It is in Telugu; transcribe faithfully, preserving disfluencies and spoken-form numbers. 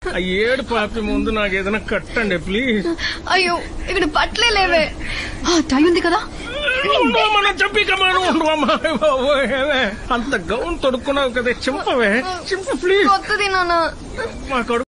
ఆ ఏడు పాపి ముందు నాకు ఏదైనా కట్టండి ప్లీజ్. అయ్యో ఇక్కడ బట్టలే లేవే. టైం ఉంది కదా, మనం చెప్పికమాను ఉండవమ్మా. అంత గౌన్ తొడుక్కున్నావు కదా, చింపవే చింప ప్లీజ్. కొత్తది నాన్న. మా కొడుకు